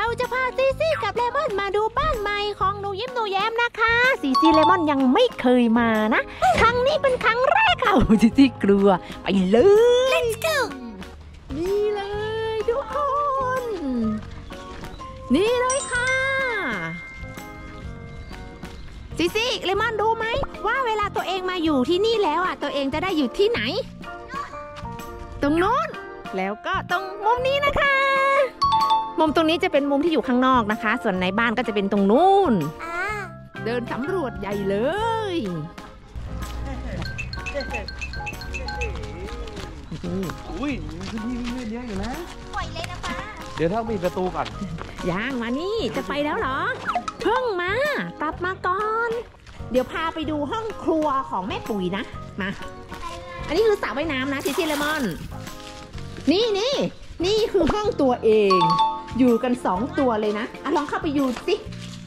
เราจะพาซีซี่กับเลมอนมาดูบ้านใหม่ของหนูยิ้มหนูแย้มนะคะซีซี่เลมอนยังไม่เคยมานะครั้งนี้เป็นครั้งแรกค่ะซีซี่กลัวไปเลย Let's go นี่เลยทุกคนนี่เลยค่ะซีซี่เลมอนรู้ไหมว่าเวลาตัวเองมาอยู่ที่นี่แล้วอ่ะตัวเองจะได้อยู่ที่ไหนตรงโน้นแล้วก็ตรงมุมนี้นะคะมุมตรงนี้จะเป็นมุมที่อยู่ข้างนอกนะคะส่วนในบ้านก็จะเป็นตรงนู้นเดินสำรวจใหญ่เลยอุ้ยมีพื้นที่วิ่งเล่นเยอะอยู่นะปล่อยเลยนะป้าเดี๋ยวถ้ามีประตูก่อนย่างมานี่จะไปแล้วเหรอเพิ่งมากลับมาก่อนเดี๋ยวพาไปดูห้องครัวของแม่ปุ๋ยนะมาอันนี้คือสระว่ายน้ำนะซีซี่เลมอนนี่คือห้องตัวเองอยู่กัน2ตัวเลยนะลองเข้าไปอยู่สิ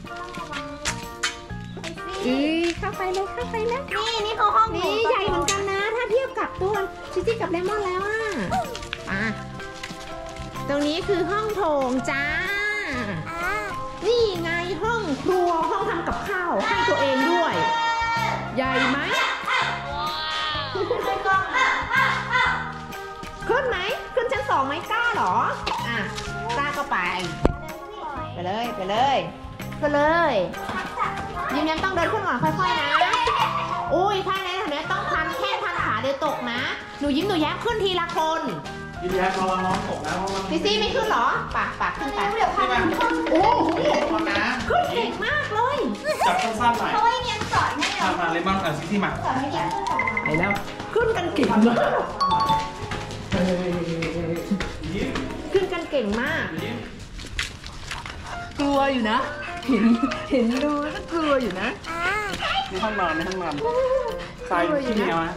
เข้าไปเลยนี่คือห้องหนูนี่ใหญ่เหมือนกันนะถ้าเทียบกับตัวซีซี่กับเลมอนแล้วอ่ะตรงนี้คือห้องโถงจ้านี่ไงห้องครัวห้องทำกับข้าวให้ตัวเองด้วยใหญ่ไหมขึ้นไหมขึ้นชั้น2ไหมกล้าเหรอกล้าก็ไปเลยยิ้มต้องเดินขึ้นก่อนค่อยๆนะอุ้ยถ้าในฐานะต้องพันขาเดี๋ยวตกนะหนูยิ้มหนูแย้มขึ้นทีละคนยิ้มแย้มระวังน้องตกนะเพราะว่าซีซี่ไม่ขึ้นเหรอปากขึ้นไปเดี๋ยวพันโอ้โหนะขึ้นเก่งมากเลยจับสั้นๆหน่อยเขาให้เรียนสอนให้เรามาเลมอนซิซี่มาสอนให้เรียนขึ้นสอนไปแล้วขึ้นกันเก่งมากขึ้นกันเก่งมากกลัวอยู่นะเห็นดูก็กลัวอยู่นะในห้องนอนทรายขี้แมวนะ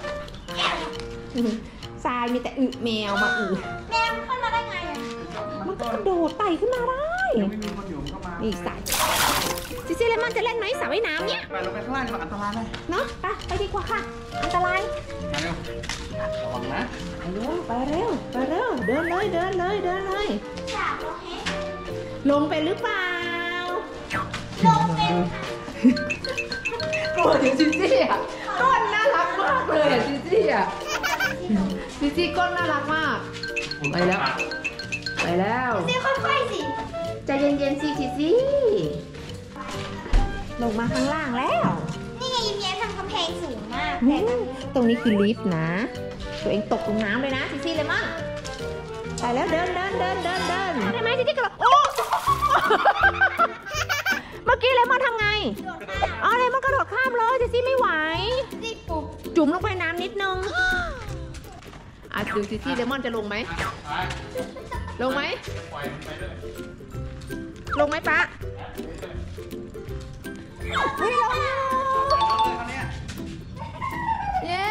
ทรายมีแต่อึแมวมาอึแม่มันขึ้นมาได้ไงมันก็กระโดดไต่ขึ้นมาได้ไม่มีคนอยู่เข้ามานี่สายซีซี่เลมอนจะเล่นไหมสระว่ายน้ำเนี่ยไปลงไปข้างล่างดีกว่าอันตรายเลยเนาะไปดีกว่าค่ะอันตรายมาเร็วระวังนะไปเร็วเดินเลยลงไปหรือเปล่าลงเป็นกลัวอยู่ซีซี่อ่ะก้นน่ารักมากเลยซีซี่อ่ะซีซี่ก้นน่ารักมากไปแล้วซีค่อยๆสิใจเย็นๆสิซีซี่ลงมาข้างล่างแล้วนี่ไงยิ้มแย้มทำกำแพงสูงมากตรงนี้คือลิฟต์นะตัวเองตกลงน้ำเลยนะซีซี่เลมอนไปแล้วเดินได้ไหมซีซี่กระโดดโอ้เมื่อกี้เลมอนทำไงเลมอนกระโดดข้ามเลยซีซี่ไม่ไหวจุ่มลงไปน้ำนิดนึงดูซีซี่เลมอนจะลงไหมลงไหมปะไม่ลงเย้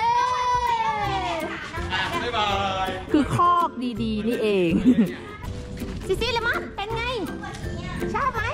บ๊ายบายคือคอกดีๆนี่เองซีซี่เลมอนเป็นไงชอบไหม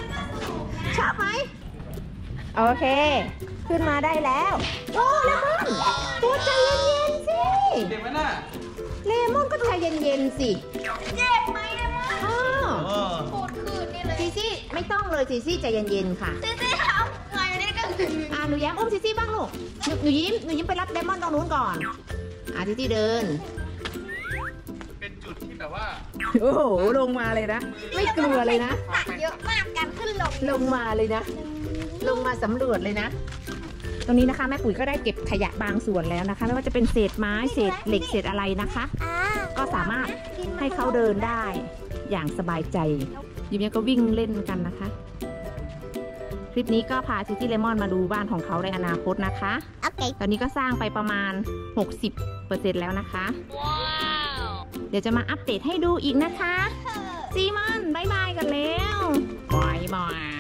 โอเคขึ้นมาได้แล้วโอ้เลมอนตัวใจเย็นๆสิเด็กไหมน่ะเลมอนก็ใจเย็นๆสิเจ็บไหมเลมอนปวดคืนนี่เลยซีซี่ไม่ต้องเลยซีซี่ใจเย็นๆค่ะซีซี่ทำไงนี่ก็หนูแย้มอุ้มซีซี่บ้างลูกหนูยิ้มไปรับเลมอนตรงนู้นก่อนซีซี่เดินเป็นจุดที่แบบว่าโอ้โหลงมาเลยนะไม่กลัวเลยนะเยอะมากการขึ้นลงมาเลยนะลงมาสำรวจเลยนะตรงนี้นะคะแม่ปุ๋ยก็ได้เก็บขยะบางส่วนแล้วนะคะไม่ว่าจะเป็นเศษไม้เศษเหล็กเศษอะไรนะคะก็สามารถให้เขาเดินได้อย่างสบายใจยิ้มก็วิ่งเล่นกันนะคะคลิปนี้ก็พาซิตี้เลมอนมาดูบ้านของเขาในอนาคตนะคะตอนนี้ก็สร้างไปประมาณ 60% แล้วนะคะเดี๋ยวจะมาอัปเดตให้ดูอีกนะคะซีมอนบายกันแล้วบาย